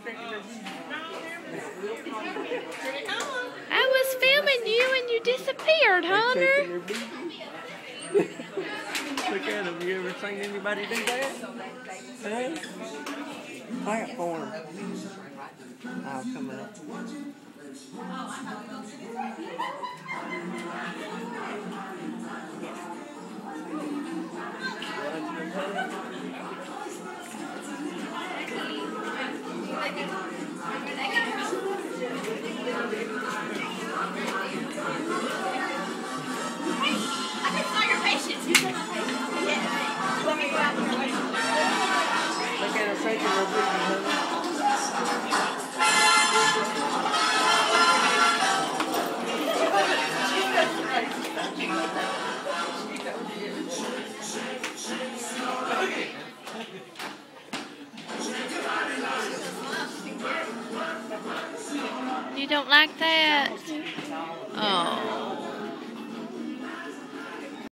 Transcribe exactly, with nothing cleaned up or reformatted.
I was filming you and you disappeared, Hunter. Look at them. You ever seen anybody do that? Huh? Platform. I'll come up. Look at her shaking her booty, honey. You don't like that? Oh.